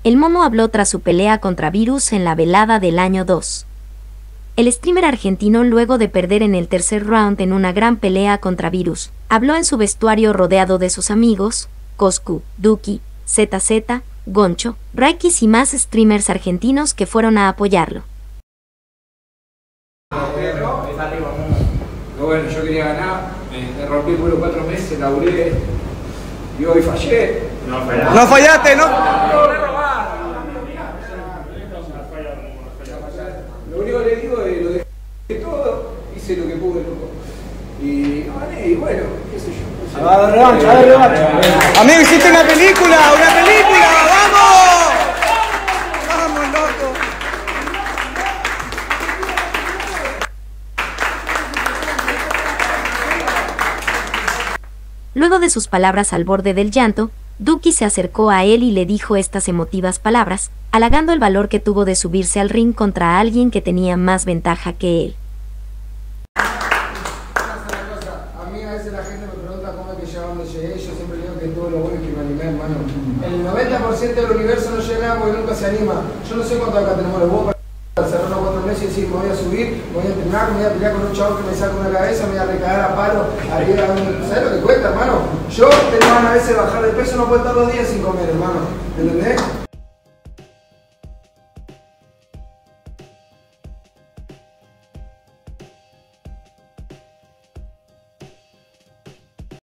El Momo habló tras su pelea contra Virus en la velada del año 2. El streamer argentino, luego de perder en el tercer round en una gran pelea contra Virus, habló en su vestuario rodeado de sus amigos, Coscu, Duki, ZZ, Goncho, Raikis y más streamers argentinos que fueron a apoyarlo. Pero bueno, yo quería ganar, me rompí el culo 4 meses, laburé y hoy fallé. No fallaste, ¿no? Lo único que le digo es lo dejé todo, hice lo que pude, loco. Y gané, y bueno, qué sé yo. A ver, revancha. Amigo, hiciste una película, ¡vamos! ¡Vamos, loco! Luego de sus palabras al borde del llanto, Duki se acercó a él y le dijo estas emotivas palabras, halagando el valor que tuvo de subirse al ring contra alguien que tenía más ventaja que él. A mí a veces la gente me pregunta cómo es que llegué a donde llegué, yo siempre digo que todo lo bueno es que me animé, hermano. El 90% del universo no llega porque nunca se anima. Yo no sé cuánto acá tenemos los huevos para cerrar los 4 meses y decir, me voy a subir, me voy a entrenar, me voy a pelear con un chavo que me saca una cabeza, me voy a recagar a palo, arriba de un... ¿Sabes lo que cuesta, hermano? Yo tengo ganas a veces de bajar de peso, no puedo estar 2 días sin comer, hermano. ¿Entendés?